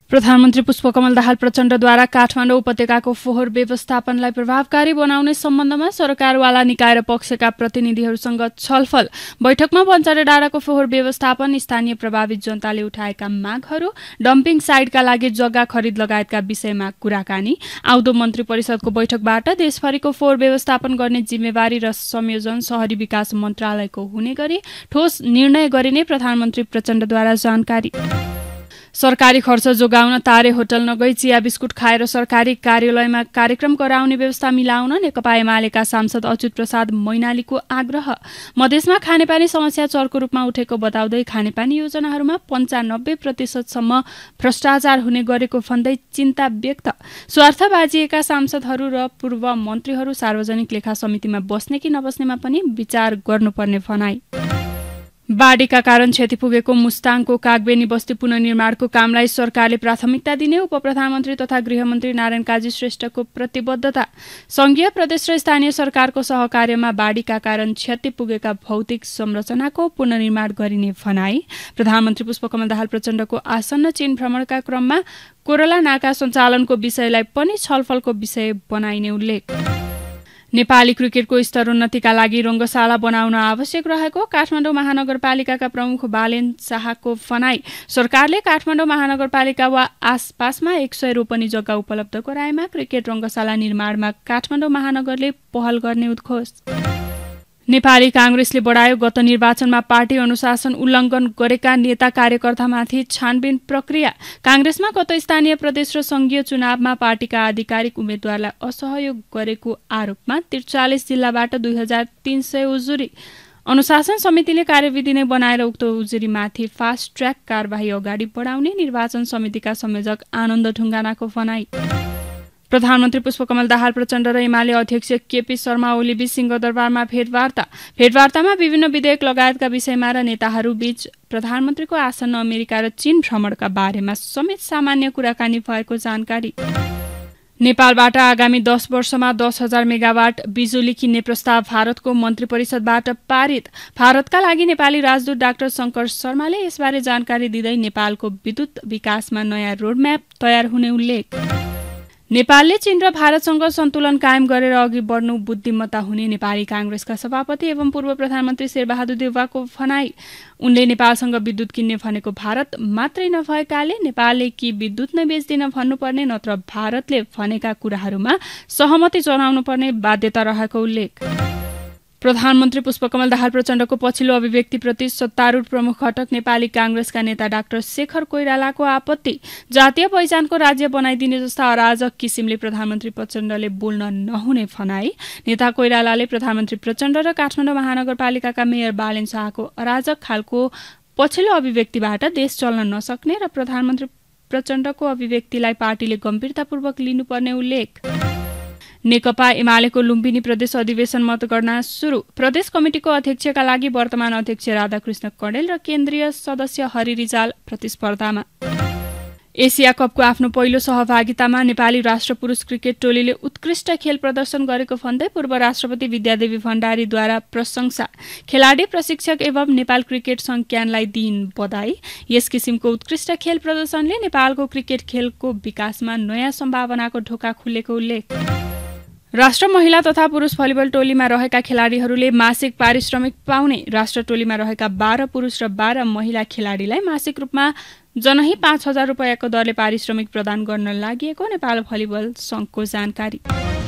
प्रधानमन्त्री पुष्पकमल दाहाल प्रचण्डद्वारा काठमाडौँ उपत्यकाको फोहोर व्यवस्थापनलाई प्रभावकारी बनाउने सम्बन्धमा सरकारवाला निकाय र पक्षका प्रतिनिधिहरूसँग छलफल। बैठकमा बन्चारे डाँडाको फोहोर व्यवस्थापन, स्थानीय प्रभावित जनताले उठाएका मागहरू, डम्पिङ साइटका लागि जग्गा खरिद लगायतका विषयमा कुराकानी। आउँदो मन्त्री परिषदको बैठकबाट देशभरिको फोहोर व्यवस्थापन गर्ने जिम्मेवारी र संयोजन शहरी विकास मन्त्रालयको हुने गरी ठोस निर्णय गरिने प्रधानमन्त्री प्रचण्डद्वारा जानकारी। सरकारी खर्च जोगाउन तारे होटल नगई चिया बिस्कुट खाएर सरकारी कार्यालयमा कार्यक्रम गराउने व्यवस्था मिलाउन नेकपा एमालेका सांसद अच्युत प्रसाद मैनालीको आग्रह। मधेसमा खानेपानी समस्या चर्को रूपमा उठेको बताउँदै खानेपानी योजनाहरूमा 95% भ्रष्टाचार हुने गरेको भन्दै चिन्ता व्यक्त। स्वार्थबाजिएका सांसदहरू र पूर्व मन्त्रीहरू सार्वजनिक लेखा समितिमा बस्ने कि नबस्नेमा पनि विचार गर्नुपर्ने भनाई। बाढीका कारण क्षति पुगेको मुस्ताङको कागबेनी बस्ती पुनर्निर्माणको कामलाई सरकारले प्राथमिकता दिने उपप्रधानमन्त्री तथा गृहमन्त्री नारायण काजी श्रेष्ठको प्रतिबद्धता। संघीय प्रदेश र स्थानीय सरकारको सहकार्यमा बाढीका कारण क्षति पुगेका भौतिक संरचनाको पुनर्निर्माण गरिने भनाई। प्रधानमन्त्री पुष्पकमल दाहाल प्रचण्डको आसन्न चीन भ्रमणका क्रममा कोरला नाका सञ्चालनको विषयलाई पनि छलफलको विषय बनाइने उल्लेख। नेपाली क्रिकेटको स्तरोन्नतिका लागि रङ्गशाला बनाउन आवश्यक रहेको काठमाडौँ महानगरपालिकाका प्रमुख बालेन शाहको भनाई। सरकारले काठमाडौँ महानगरपालिका वा आसपासमा 100 रोपनी जग्गा उपलब्ध गराएमा क्रिकेट रङ्गशाला निर्माणमा काठमाडौँ महानगरले पहल गर्ने उद्घोष। नेपाली कांग्रेसले बढायो गत निर्वाचनमा पार्टी अनुशासन उल्लङ्घन गरेका नेता कार्यकर्तामाथि छानबिन प्रक्रिया। कांग्रेसमा गत स्थानीय प्रदेश र संघीय चुनावमा पार्टीका आधिकारिक उम्मेद्वारलाई असहयोग गरेको आरोपमा 43 जिल्लाबाट 2300 उजुरी। अनुशासन समितिले कार्यविधि नै बनाएर उक्त उजुरीमाथि फास्ट ट्र्याक कारबाही अगाडि बढाउने निर्वाचन समितिका संयोजक आनन्द ढुङ्गानाको भनाई। प्रधानमन्त्री पुष्पकमल दाहाल प्रचण्ड र एमाले अध्यक्ष केपी शर्मा ओलीबीच सिंहदरबारमा भेटवार्तामा विभिन्न विधेयक लगायतका विषयमा र नेताहरूबीच प्रधानमन्त्रीको आसन्न अमेरिका र चीन भ्रमणका बारेमा समेत सामान्य कुराकानी भएको जानकारी। नेपालबाट आगामी 10 वर्षमा 10,000 मेगावाट बिजुली किन्ने प्रस्ताव भारतको मन्त्री परिषदबाट पारित। भारतका लागि नेपाली राजदूत डाक्टर शंकर शर्माले यसबारे जानकारी दिँदै नेपालको विद्युत विकासमा नयाँ रोडम्याप तयार हुने उल्लेख। नेपालले चीन र भारतसँग सन्तुलन कायम गरेर अघि बढ्नु बुद्धिमत्ता हुने नेपाली कांग्रेसका सभापति एवं पूर्व प्रधानमन्त्री शेरबहादुर देउवाको भनाई। उनले नेपालसँग विद्युत किन्ने भनेको भारत मात्रै नभएकाले नेपालले कि विद्युत नै बेच्दिन भन्नुपर्ने नत्र भारतले भनेका कुराहरूमा सहमति जनाउनु पर्ने बाध्यता रहेको उल्लेख। प्रधानमन्त्री पुष्पकमल दाहाल प्रचण्डको पछिल्लो अभिव्यक्तिप्रति सत्तारूढ प्रमुख घटक नेपाली कांग्रेसका नेता डाक्टर शेखर कोइरालाको आपत्ति। जातीय पहिचानको राज्य बनाइदिने जस्ता अराजक किसिमले प्रधानमन्त्री प्रचण्डले बोल्न नहुने भनाई। नेता कोइरालाले प्रधानमन्त्री प्रचण्ड र काठमाडौँ महानगरपालिकाका मेयर बालेन शाहको अराजक खालको पछिल्लो अभिव्यक्तिबाट देश चल्न नसक्ने र प्रधानमन्त्री प्रचण्डको अभिव्यक्तिलाई पार्टीले गम्भीरतापूर्वक लिनुपर्ने उल्लेख। नेकपा एमालेको लुम्बिनी प्रदेश अधिवेशन मतगणना सुरु। प्रदेश कमिटिको अध्यक्षका लागि वर्तमान अध्यक्ष राधाकृष्ण कणेल र केन्द्रीय सदस्य हरि रिजाल प्रतिस्पर्धामा। एसिया कपको आफ्नो पहिलो सहभागितामा नेपाली राष्ट्र पुरुष क्रिकेट टोलीले उत्कृष्ट खेल प्रदर्शन गरेको भन्दै पूर्व राष्ट्रपति विद्यादेवी भण्डारीद्वारा प्रशंसा। खेलाडी, प्रशिक्षक एवं नेपाल क्रिकेट संघ क्यानलाई दिइन् बधाई। यस किसिमको उत्कृष्ट खेल प्रदर्शनले नेपालको क्रिकेट खेलको विकासमा नयाँ सम्भावनाको ढोका खुलेको उल्लेख। राष्ट्र महिला तथा पुरुष भलिबल टोलीमा रहेका खेलाडीहरूले मासिक पारिश्रमिक पाउने। राष्ट्र टोलीमा रहेका 12 पुरुष र 12 महिला खेलाडीलाई मासिक रूपमा जनही 5,000 रुपैयाँको दरले पारिश्रमिक प्रदान गर्न लागि नेपाल भलिबल संघको जानकारी।